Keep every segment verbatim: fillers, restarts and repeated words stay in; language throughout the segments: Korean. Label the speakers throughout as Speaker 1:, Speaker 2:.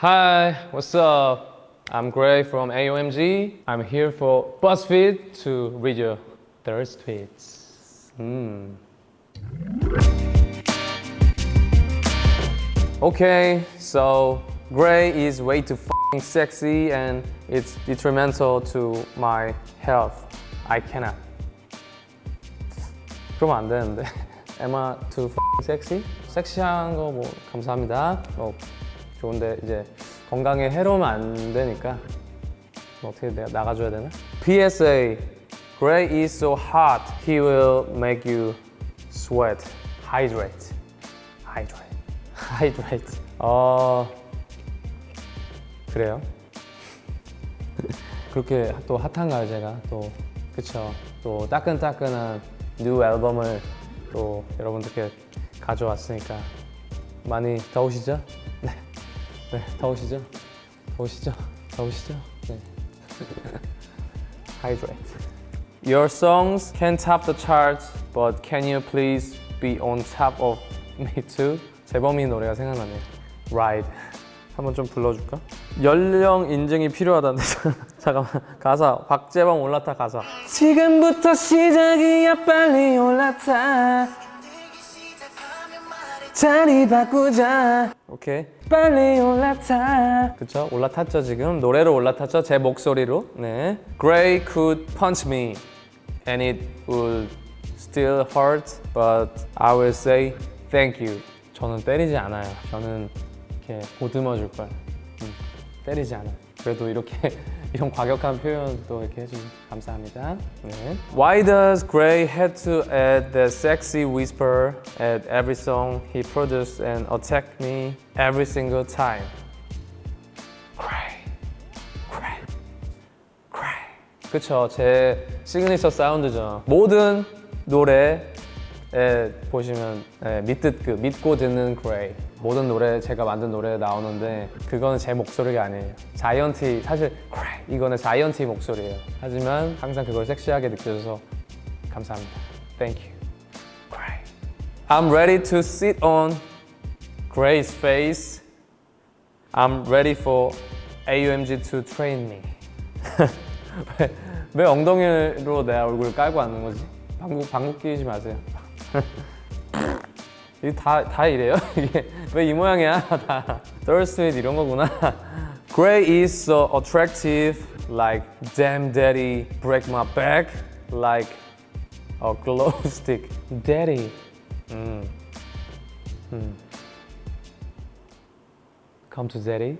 Speaker 1: Hi, what's up? I'm Gray from A O M G. I'm here for BuzzFeed to read your thirst tweets. Mm. Okay, so Gray is way too f***ing sexy and it's detrimental to my health. I cannot. 그러면 안 되는데. Am I too f***ing sexy? 섹시한 거 뭐 감사합니다. 뭐 좋은데 이제 건강에 해로우면 안 되니까 뭐 어떻게 내가 나가줘야 되나? P S A Gray is so hot, he will make you sweat. Hydrate. Hydrate. Hydrate. 어... 그래요? 그렇게 또 핫한가요 제가? 또 그쵸? 또 따끈따끈한 뉴 앨범을 또 여러분들께 가져왔으니까 많이 더우시죠? 네, 네 더우시죠? 더우시죠? 더우시죠? 네. Hydrate. Your songs can top the charts, but can you please be on top of me too? 재범이 노래가 생각나네요. Ride. 한번 좀 불러줄까? 연령 인증이 필요하다는데 잠깐만 가사 박재범 올라타 가사 지금부터 시작이야 빨리 올라타 자리 바꾸자 오케이 빨리 올라타 그쵸? 올라탔죠 지금 노래로 올라탔죠? 제 목소리로 네 Gray could punch me and it would still hurt but I will say thank you 저는 때리지 않아요 저는 이렇게 보듬어 줄 거야 음, 때리지 않아 그래도 이렇게 이런 과격한 표현도 이렇게 해주면 감사합니다 네. Why does Gray had to add that sexy whisper at every song he produced and attack me every single time? Gray, Gray, Gray 그쵸 제 시그니처 사운드죠 모든 노래에 보시면 네, 밑듣 그 믿고 듣는 Gray 모든 노래 제가 만든 노래에 나오는데 그거는 제 목소리가 아니에요 자이언티 사실 Gray 이거는 자이언티 목소리예요 하지만 항상 그걸 섹시하게 느껴져서 감사합니다 Thank you Gray I'm ready to sit on Gray's face I'm ready for A O M G to train me 왜, 왜 엉덩이로 내 얼굴을 깔고 앉는 거지? 방구, 방구 끼지 마세요 이게 다, 다 이래요? 이게 왜 이 모양이야? 다 thirst tweet 이런 거구나 Gray is so attractive like damn daddy break my back like a glow stick Daddy 음. 음. Come to daddy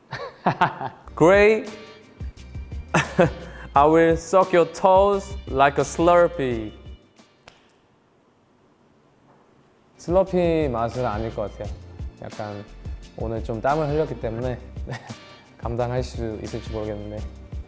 Speaker 1: Gray I will suck your toes like a slurpee 슬러피 맛은 아닐 것 같아요 약간 오늘 좀 땀을 흘렸기 때문에 감당할 수 있을지 모르겠는데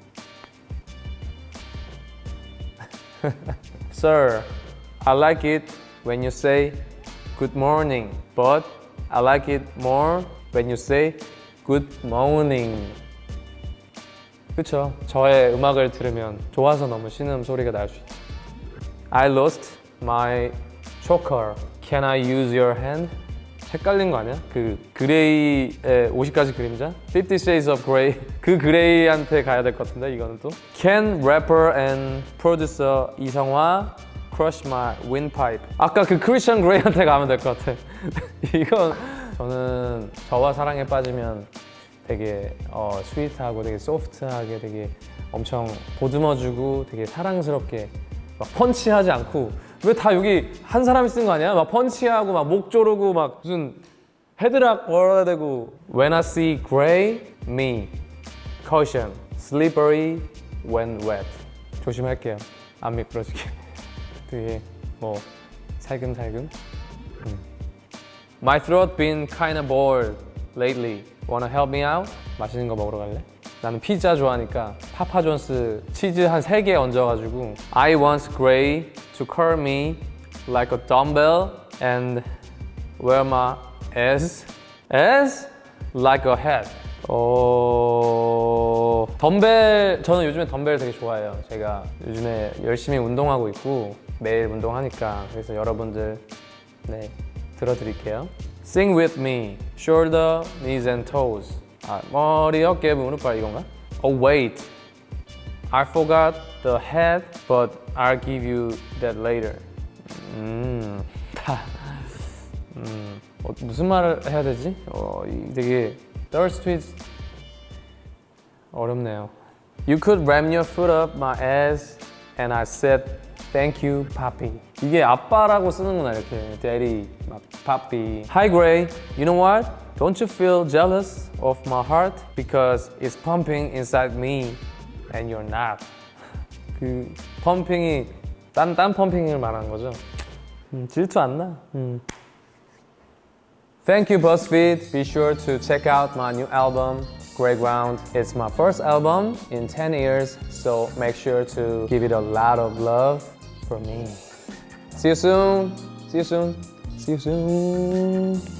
Speaker 1: Sir, I like it when you say good morning but I like it more when you say good morning 그쵸? 저의 음악을 들으면 좋아서 너무 신음 소리가 날 수 있죠 I lost my choker Can I use your hand? 헷갈린 거 아니야? 그 그레이의 오십 가지 그림자? Fifty Shades of Grey 그 그레이한테 가야 될 것 같은데 이거는 또 Can rapper and producer 이성화 crush my windpipe 아까 그 크리스천 그레이한테 가면 될 것 같아 이건 저는 저와 사랑에 빠지면 되게 어, 스윗하고 되게 소프트하게 되게 엄청 보듬어주고 되게 사랑스럽게 막 펀치하지 않고 왜 다 여기 한 사람이 쓴 거 아니야? 막 펀치하고 막 목 조르고 막 무슨 헤드락 걸어야 되고 When I see gray, me Caution, slippery when wet 조심할게요 안 미끄러지게 되게 뭐 살금살금 음. My throat been kinda bored lately Wanna help me out? 맛있는 거 먹으러 갈래? 나는 피자 좋아하니까 파파존스 치즈 한 세 개 얹어가지고 I want Gray to curl me like a dumbbell and wear my ass as like a hat 어... 덤벨 저는 요즘에 덤벨 되게 좋아해요 제가 요즘에 열심히 운동하고 있고 매일 운동하니까 그래서 여러분들 네 들어드릴게요 Sing with me, shoulder, knees and toes 아, 머리, 어깨, 무릎발 이건가? Oh wait, I forgot the head, but I'll give you that later. 음, 다. 음, 어, 무슨 말을 해야 되지? 어, 이 되게 third twist 어렵네요. You could ram your foot up my ass, and I said thank you, papi. 이게 아빠라고 쓰는구나 이렇게. Daddy, 막 papi. Hi Gray, you know what? Don't you feel jealous of my heart? Because it's pumping inside me, and you're not. 그 펌핑이 딴, 딴 펌핑을 말하는 거죠. 음, 질투 안 나. 음. Thank you BuzzFeed. Be sure to check out my new album, Greyground. It's my first album in ten years, so make sure to give it a lot of love for me. See you soon. See you soon. See you soon.